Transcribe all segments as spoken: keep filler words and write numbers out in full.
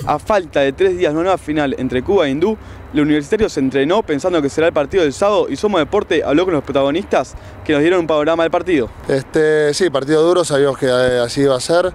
A falta de tres días de una nueva final entre Cuba e Hindú, el Universitario se entrenó pensando que será el partido del sábado y Somos Deporte habló con los protagonistas que nos dieron un panorama del partido. Este, sí, partido duro, sabíamos que así iba a ser.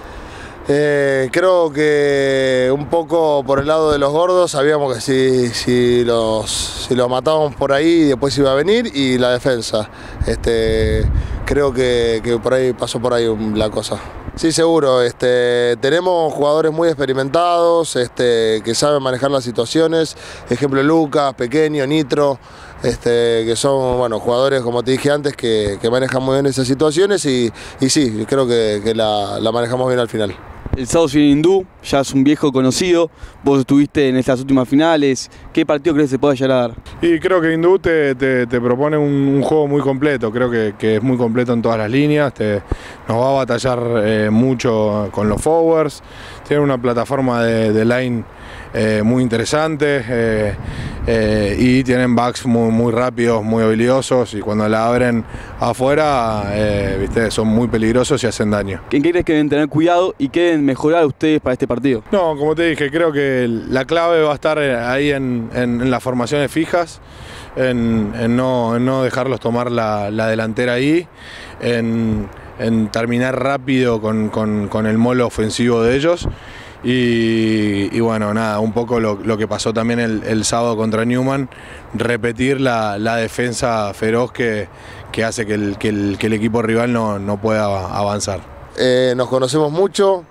Eh, creo que un poco por el lado de los gordos sabíamos que si, si, los, si los matábamos por ahí después iba a venir, y la defensa. Este, creo que, que por ahí pasó por ahí la cosa. Sí, seguro. Este, tenemos jugadores muy experimentados, este, que saben manejar las situaciones. Ejemplo, Lucas, Pequeño, Nitro, este, que son bueno, jugadores, como te dije antes, que, que manejan muy bien esas situaciones y, y sí, creo que, que la, la manejamos bien al final. El sábado viene Hindú, ya es un viejo conocido, vos estuviste en estas últimas finales, ¿qué partido crees que se pueda llegar a dar? Y creo que Hindú te, te, te propone un, un juego muy completo, creo que, que es muy completo en todas las líneas, te, nos va a batallar eh, mucho con los forwards, tiene una plataforma de, de line eh, muy interesante eh, eh, y tienen backs muy, muy rápidos, muy habilidosos, y cuando la abren afuera eh, ¿viste? Son muy peligrosos y hacen daño. ¿En qué crees que deben tener cuidado y qué deben mejorar ustedes para este partido? No, como te dije, creo que la clave va a estar ahí en, en, en las formaciones fijas, en, en, no, en no dejarlos tomar la, la delantera ahí, en, en terminar rápido con, con, con el molo ofensivo de ellos. Y, y bueno, nada, un poco lo, lo que pasó también el, el sábado contra Newman, repetir la, la defensa feroz que, que hace que el, que, el, que el equipo rival no, no pueda avanzar. Eh, nos conocemos mucho,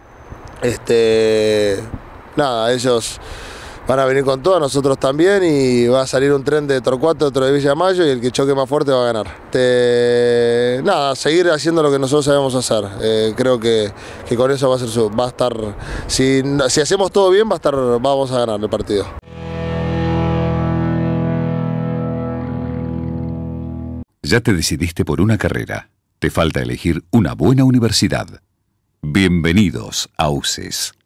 este, nada, ellos van a venir con todo, nosotros también, y va a salir un tren de Torcuato, otro de Villa Mayo, y el que choque más fuerte va a ganar. Este, nada, seguir haciendo lo que nosotros sabemos hacer. Eh, creo que, que con eso va a, ser su, va a estar, si, si hacemos todo bien, va a estar, vamos a ganar el partido. Ya te decidiste por una carrera. Te falta elegir una buena universidad. Bienvenidos a U C E S.